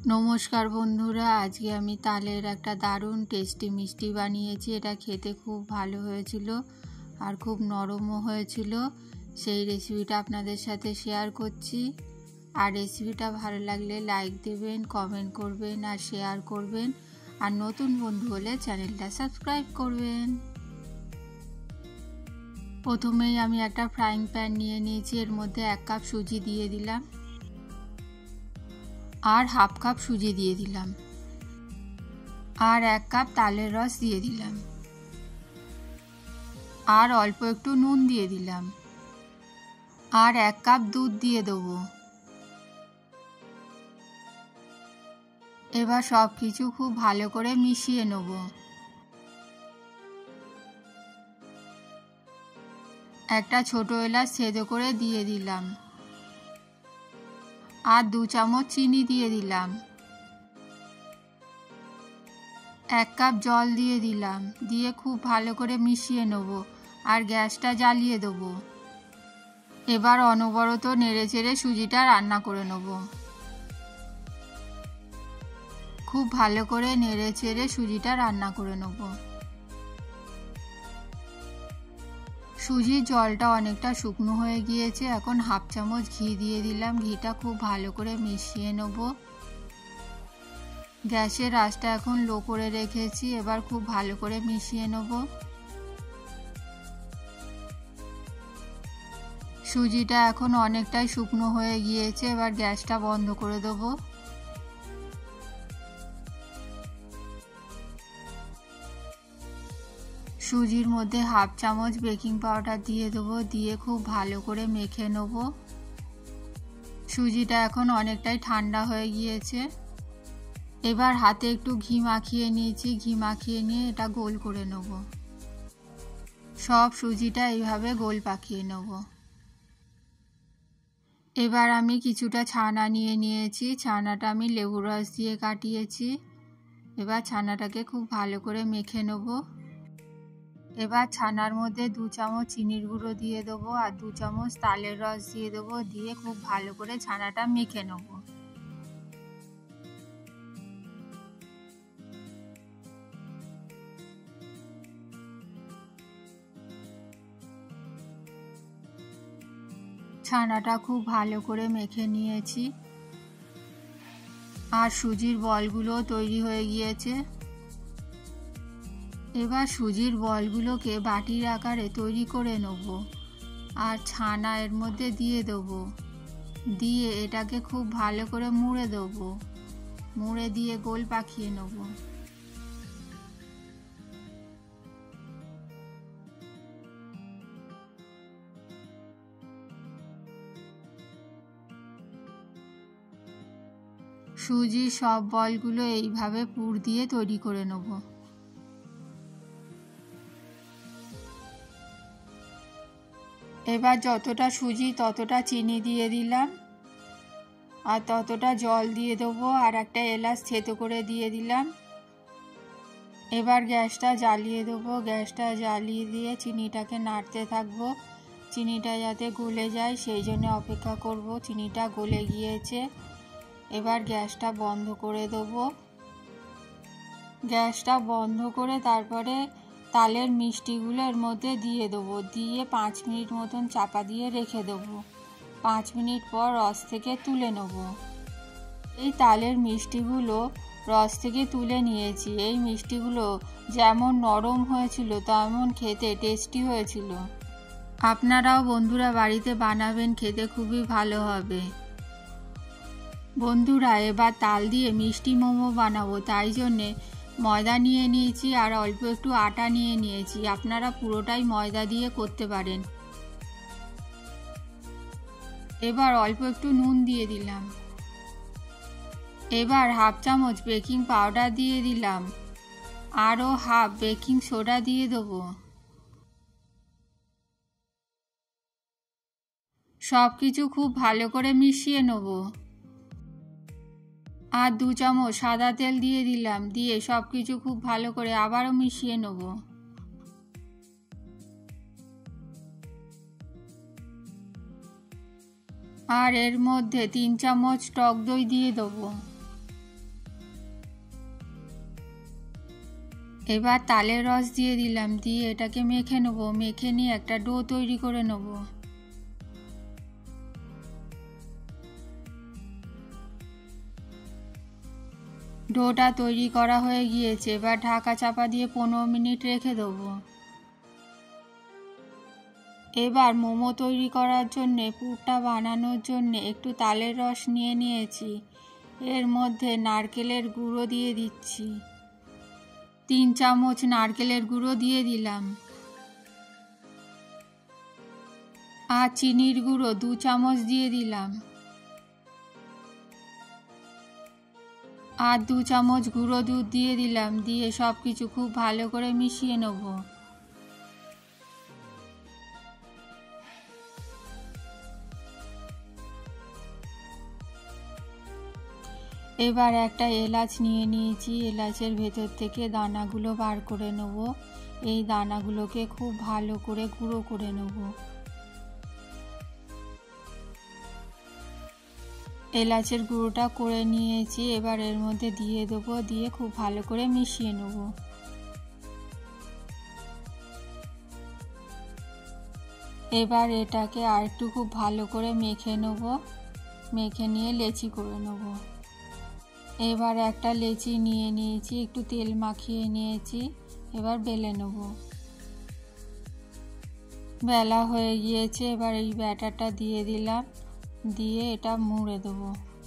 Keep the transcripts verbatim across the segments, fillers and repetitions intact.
নমস্কার বন্ধুরা, আজকে আমি তালের একটা দারুণ টেস্টি মিষ্টি বানিয়েছি। এটা খেতে খুব ভালো হয়েছিল আর খুব নরমও হয়েছিল। সেই রেসিপিটা আপনাদের সাথে শেয়ার করছি। আর রেসিপিটা ভালো লাগলে লাইক দেবেন, কমেন্ট করবেন আর শেয়ার করবেন। আর নতুন বন্ধু হলে চ্যানেলটা সাবস্ক্রাইব করবেন। প্রথমেই আমি একটা ফ্রাইং প্যান নিয়ে নিয়েছি, এর মধ্যে এক কাপ সুজি দিয়ে দিলাম আর হাফ কাপ সুজি দিয়ে দিলাম আর এক কাপ তালের রস দিয়ে দিলাম আর অল্প একটু নুন দিয়ে দিলাম আর এক কাপ দুধ দিয়ে দেবো। এবার সব কিছু খুব ভালো করে মিশিয়ে নেব। একটা ছোট এলাচ থেঁতো করে দিয়ে দিলাম আর দু চামচ চিনি দিয়ে দিলাম। এক কাপ জল দিয়ে দিলাম, দিয়ে খুব ভালো করে মিশিয়ে নেব আর গ্যাসটা জ্বালিয়ে দেবো। এবার অনবরত নেড়ে চেড়ে সুজিটা রান্না করে নেব। খুব ভালো করে নেড়ে চেড়ে সুজিটা রান্না করে নেব। সুজির জলটা অনেকটা শুকনো হয়ে গিয়েছে, এখন হাফ চামচ ঘি দিয়ে দিলাম। ঘিটা খুব ভালো করে মিশিয়ে নেব। গ্যাসের আঁচটা এখন লো করে রেখেছি, এবার খুব ভালো করে মিশিয়ে নেব। সুজিটা এখন অনেকটাই শুকনো হয়ে গিয়েছে, এবার গ্যাসটা বন্ধ করে দেবো। সুজির মধ্যে হাফ চামচ বেকিং পাউডার দিয়ে দেবো, দিয়ে খুব ভালো করে মেখে নেব। সুজিটা এখন অনেকটাই ঠান্ডা হয়ে গিয়েছে। এবার হাতে একটু ঘি মাখিয়ে নিয়েছি, ঘি মাখিয়ে নিয়ে এটা গোল করে নেব। সব সুজিটা এইভাবে গোল পাকিয়ে নেব। এবার আমি কিছুটা ছানা নিয়ে নিয়েছি, ছানাটা আমি লেবুর রস দিয়ে কাটিয়েছি। এবার ছানাটাকে খুব ভালো করে মেখে নেব। এবার ছানার মধ্যে দু চামচ চিনির গুঁড়ো দিয়ে দেবো আর দু চামচ তালের রস দিয়ে দেবো, দিয়ে খুব ভালো করে ছানাটা মেখে নেব। ছানাটা খুব ভালো করে মেখে নিয়েছি আর সুজির বলগুলো তৈরি হয়ে গিয়েছে। এবার সুজির বলগুলোকে বাটির আকারে তৈরি করে নেব আর ছানা এর মধ্যে দিয়ে দেবো, দিয়ে এটাকে খুব ভালো করে মুড়ে দেবো। মুড়ে দিয়ে গোল পাকিয়ে নেব। সুজির সব বলগুলো এইভাবে পুর দিয়ে তৈরি করে নেব। এবার যতটা সুজি ততটা চিনি দিয়ে দিলাম আর ততটা জল দিয়ে দেবো আর একটা এলাচ থেঁতো করে দিয়ে দিলাম। এবার গ্যাসটা জ্বালিয়ে দেবো। গ্যাসটা জ্বালিয়ে দিয়ে চিনিটাকে নাড়তে থাকবো, চিনিটা যাতে গলে যায় সেই জন্য অপেক্ষা করব। চিনিটা গলে গিয়েছে, এবার গ্যাসটা বন্ধ করে দেবো। গ্যাসটা বন্ধ করে তারপরে তালের মিষ্টিগুলো এর মধ্যে দিয়ে দেবো, দিয়ে পাঁচ মিনিট মতন চাপা দিয়ে রেখে দেবো। পাঁচ মিনিট পর রস থেকে তুলে নেব। এই তালের মিষ্টিগুলো রস থেকে তুলে নিয়েছি। এই মিষ্টিগুলো যেমন নরম হয়েছিল তেমন খেতে টেস্টি হয়েছিল। আপনারাও বন্ধুরা বাড়িতে বানাবেন, খেতে খুবই ভালো হবে। বন্ধুরা এবার তাল দিয়ে মিষ্টি মোমো বানাবো, তাই জন্যে ময়দা নিয়ে নিয়েছি আর অল্প একটু আটা নিয়ে নিয়েছি। আপনারা পুরোটাই ময়দা দিয়ে করতে পারেন। এবার অল্প একটু নুন দিয়ে দিলাম। এবার হাফ চামচ বেকিং পাউডার দিয়ে দিলাম, আরও হাফ বেকিং সোডা দিয়ে দেবো। সব কিছু খুব ভালো করে মিশিয়ে নেব আর দু চামচ সাদা তেল দিয়ে দিলাম, দিয়ে সব কিছু খুব ভালো করে আবারও মিশিয়ে নেব। আর এর মধ্যে তিন চামচ টক দই দিয়ে দেবো। এবার তালের রস দিয়ে দিলাম, দিয়ে এটাকে মেখে নেবো। মেখে নিয়ে একটা ডো তৈরি করে নেব। ডোটা তৈরি করা হয়ে গিয়েছে, এবার ঢাকা চাপা দিয়ে পনেরো মিনিট রেখে দেবো। এবার মোমো তৈরি করার জন্যে পুরটা বানানোর জন্যে একটু তালের রস নিয়ে নিয়েছি। এর মধ্যে নারকেলের গুঁড়ো দিয়ে দিচ্ছি। তিন চামচ নারকেলের গুঁড়ো দিয়ে দিলাম। আর চিনির গুঁড়ো দু চামচ দিয়ে দিলাম। আর দু চামচ গুঁড়ো দুধ দিয়ে দিলাম। দিয়ে সব কিছু খুব ভালো করে মিশিয়ে নেব। এবার একটা এলাচ নিয়ে নিয়েছি। এলাচের ভেতর থেকে দানাগুলো বার করে নেব। এই দানাগুলোকে খুব ভালো করে গুঁড়ো করে নেব। এলাচের গুঁড়োটা করে নিয়েছি, এবার এর মধ্যে দিয়ে দেবো। দিয়ে খুব ভালো করে মিশিয়ে নেব। এবার এটাকে আর একটু খুব ভালো করে মেখে নেব। মেখে নিয়ে লেচি করে নেব। এবার একটা লেচি নিয়ে নিয়েছি, একটু তেল মাখিয়ে নিয়েছি। এবার বেলে নেব। বেলা হয়ে গিয়েছে, এবার এই ব্যাটারটা দিয়ে দিলাম। দিয়ে এটা মুড়ে দেবো।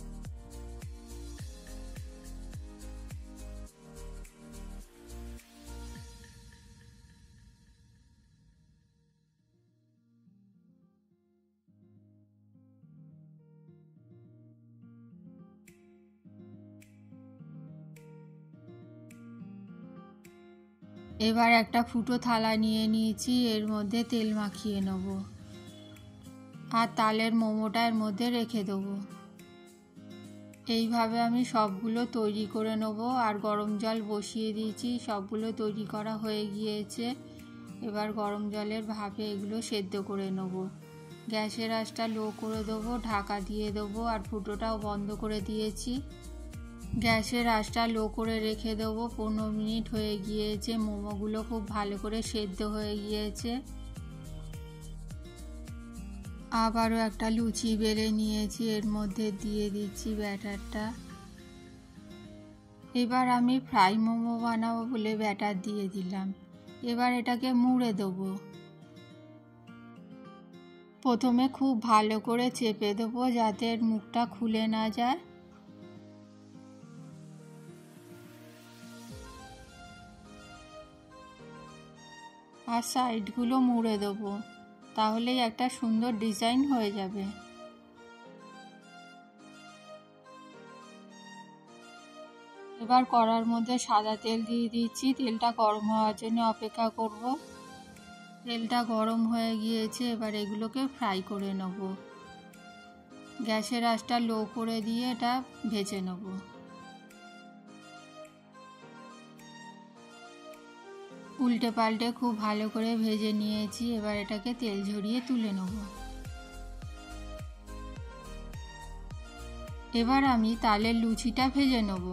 এবার একটা ফুটো থালা নিয়ে নিয়েছি, এর মধ্যে তেল মাখিয়ে নেব। আর তালের মোমোটা এর মধ্যে রেখে দেবো। এইভাবে আমি সবগুলো তৈরি করে নেব। আর গরম জল বসিয়ে দিয়েছি, সবগুলো তৈরি করা হয়ে গিয়েছে। এবার গরম জলের ভাপে এগুলো সেদ্ধ করে নেব। গ্যাসের আঁচটা লো করে দেবো, ঢাকা দিয়ে দেবো। আর ফুটোটাও বন্ধ করে দিয়েছি। গ্যাসের আঁচটা লো করে রেখে দেবো। পনেরো মিনিট হয়ে গিয়েছে। মোমোগুলো খুব ভালো করে সেদ্ধ হয়ে গিয়েছে। আবারও একটা লুচি বেলে নিয়েছি, এর মধ্যে দিয়ে দিচ্ছি ব্যাটারটা। এবার আমি ফ্রাই মোমো বানাবো বলে ব্যাটার দিয়ে দিলাম। এবার এটাকে মুড়ে দেবো। প্রথমে খুব ভালো করে চেপে দেবো যাতে এর মুখটা খুলে না যায়। আর সাইডগুলো মুড়ে দেবো, তাহলেই একটা সুন্দর ডিজাইন হয়ে যাবে। এবার কড়ার মধ্যে সাদা তেল দিয়ে দিচ্ছি। তেলটা গরম হওয়ার জন্য অপেক্ষা করব। তেলটা গরম হয়ে গিয়েছে, এবার এগুলোকে ফ্রাই করে নেব। গ্যাসের আঁচটা লো করে দিয়ে এটা ভেজে নেব। উল্টে পাল্টে খুব ভালো করে ভেজে নিয়েছি। এবার এটাকে তেল ঝরিয়ে তুলে নেব। এবার আমি তালের লুচিটা ভেজে নেব।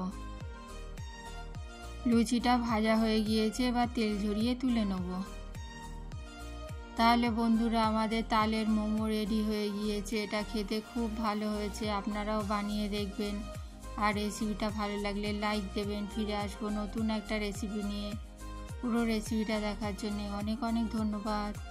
লুচিটা ভাজা হয়ে গিয়েছে, এবার তেল ঝরিয়ে তুলে নেব। তাহলে বন্ধুরা, আমাদের তালের মোমো রেডি হয়ে গিয়েছে। এটা খেতে খুব ভালো হয়েছে, আপনারাও বানিয়ে দেখবেন। আর রেসিপিটা ভালো লাগলে লাইক দেবেন। ফিরে আসবো নতুন একটা রেসিপি নিয়ে। পুরো রেসিপিটা দেখার জন্য অনেক অনেক ধন্যবাদ।